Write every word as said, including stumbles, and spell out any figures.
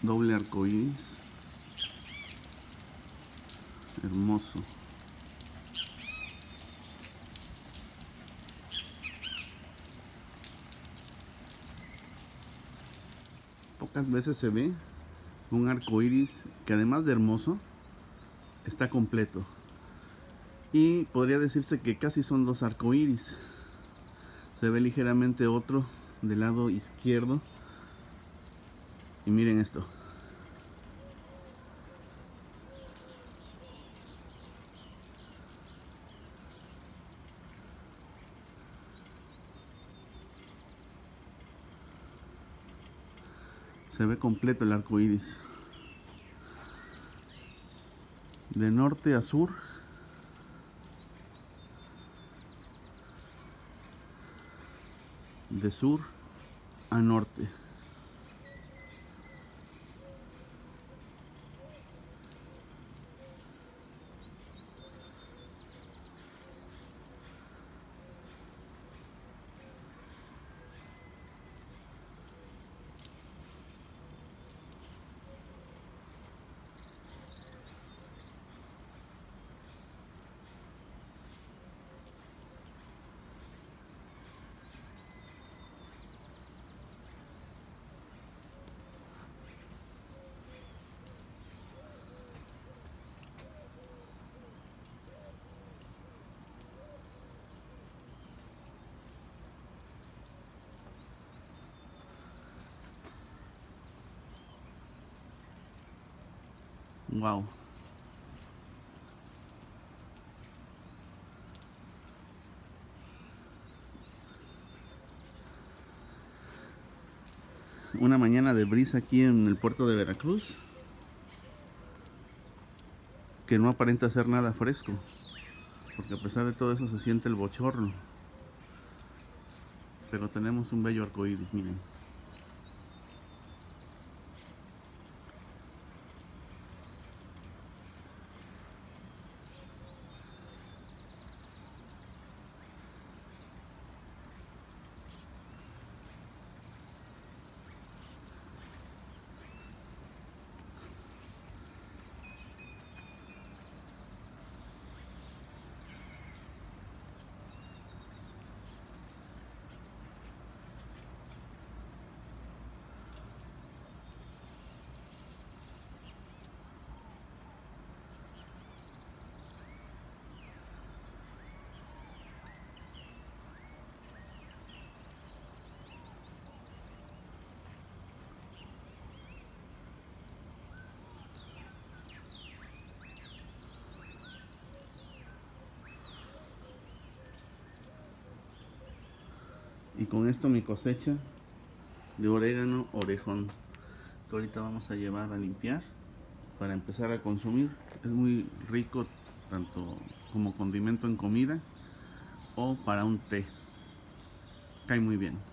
doble arco iris, hermoso. Pocas veces se ve un arco iris que, además de hermoso, está completo. Y podría decirse que casi son dos arco iris. Se ve ligeramente otro del lado izquierdo. Y miren esto. Se ve completo el arco iris. De norte a sur. De sur a norte. Wow. Una mañana de brisa aquí en el puerto de Veracruz, que no aparenta ser nada fresco, porque a pesar de todo eso se siente el bochorno. Pero tenemos un bello arco iris, miren. Y con esto mi cosecha de orégano orejón, que ahorita vamos a llevar a limpiar para empezar a consumir. Es muy rico tanto como condimento en comida o para un té. Cae muy bien.